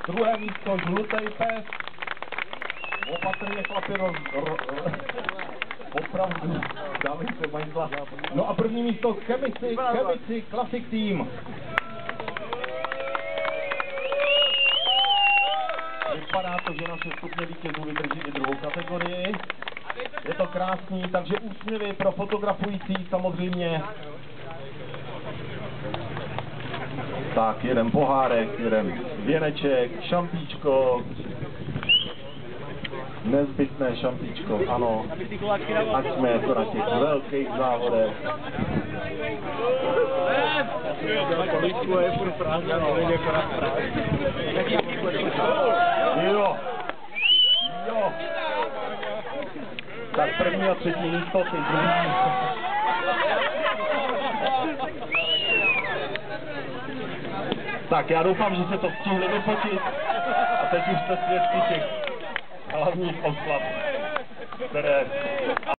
druhé místo Žlutej pes. Opatrně chlapi opravdu dali se majzla. No a první místo Chemici Classic Team. Vypadá to, že naše stupně vítězů vydrží i druhou kategorii. Je to krásný, takže úsměvy pro fotografující samozřejmě. Tak, jeden pohárek, jeden věneček, šampíčko. Nezbytné šampíčko, ano. Ať jsme jako na těch velkých závodech. Jo. Jo. Tak první a třetí místo, ty druhý. Tak já doufám, že se to stihli vyfotit a teď už jste svědky těch hlavních oslav, které